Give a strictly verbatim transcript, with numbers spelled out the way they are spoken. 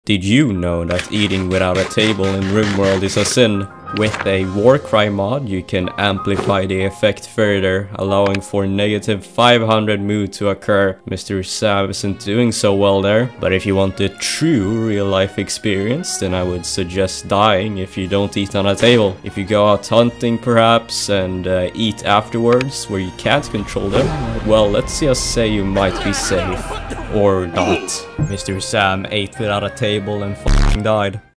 Did you know that eating without a table in Rimworld is a sin? With a Warcry mod, you can amplify the effect further, allowing for negative five hundred mood to occur. Mister Sam isn't doing so well there, but if you want the true real-life experience, then I would suggest dying if you don't eat on a table. If you go out hunting perhaps, and uh, eat afterwards, where you can't control them, well, let's just say you might be safe. Or not. Mister Sam ate without a table and f***ing died.